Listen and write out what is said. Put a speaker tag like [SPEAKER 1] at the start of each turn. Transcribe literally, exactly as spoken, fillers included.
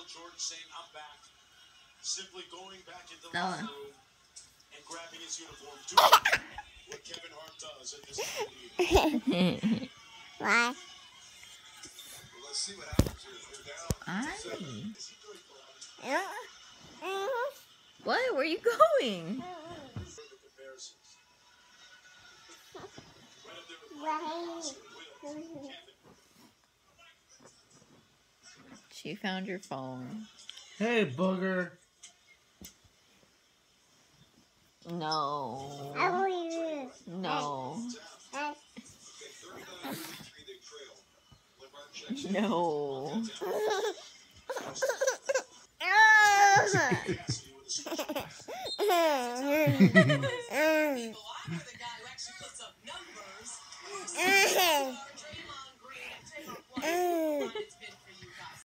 [SPEAKER 1] Jordan saying, "I'm back." Simply going back into the
[SPEAKER 2] No.
[SPEAKER 1] locker room and grabbing his uniform, doing what Kevin Hart does at this time of the year.
[SPEAKER 3] Why?
[SPEAKER 1] Well, let's see what happens here. They're down.
[SPEAKER 2] Aye.
[SPEAKER 1] Is he doing well?
[SPEAKER 2] What? Where are you going?
[SPEAKER 1] Further comparisons. Right up there with Michael Oscar, Will, Kevin.
[SPEAKER 2] She found your phone.
[SPEAKER 4] Hey, booger.
[SPEAKER 2] No.
[SPEAKER 3] I will use.
[SPEAKER 2] No.
[SPEAKER 3] I,
[SPEAKER 2] No.
[SPEAKER 3] I,